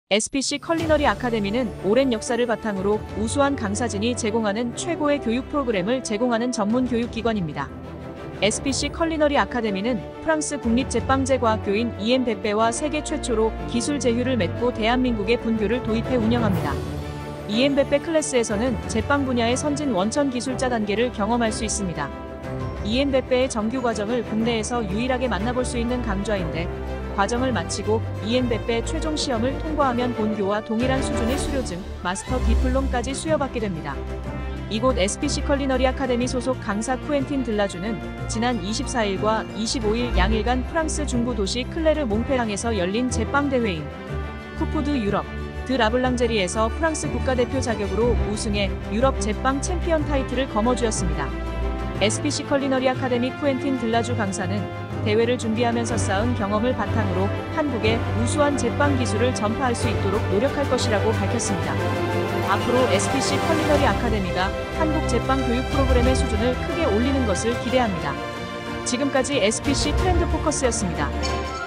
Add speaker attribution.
Speaker 1: SPC 컬리너리 아카데미는 오랜 역사를 바탕으로 우수한 강사진이 제공하는 최고의 교육 프로그램을 제공하는 전문 교육기관입니다. SPC 컬리너리 아카데미는 프랑스 국립제빵제과학교인 EM 베페와 세계 최초로 기술 제휴를 맺고 대한민국의 분교를 도입해 운영합니다. EM 베페 클래스에서는 제빵 분야의 선진 원천 기술자 단계를 경험할 수 있습니다. EM 베페의 정규 과정을 국내에서 유일하게 만나볼 수 있는 강좌인데, 과정을 마치고 EM 베페 최종 시험을 통과하면 본교와 동일한 수준의 수료증, 마스터 디플롬까지 수여받게 됩니다. 이곳 SPC 컬리너리 아카데미 소속 강사 쿠엔틴 들라주는 지난 24일과 25일 양일간 프랑스 중부 도시 클레르 몽페랑에서 열린 제빵 대회인 쿠푸드 유럽 드 라블랑제리에서 프랑스 국가대표 자격으로 우승해 유럽 제빵 챔피언 타이틀을 거머쥐었습니다. SPC 컬리너리 아카데미 쿠엔틴 들라주 강사는 대회를 준비하면서 쌓은 경험을 바탕으로 한국의 우수한 제빵 기술을 전파할 수 있도록 노력할 것이라고 밝혔습니다. 앞으로 SPC 컬리너리 아카데미가 한국 제빵 교육 프로그램의 수준을 크게 올리는 것을 기대합니다. 지금까지 SPC 트렌드 포커스였습니다.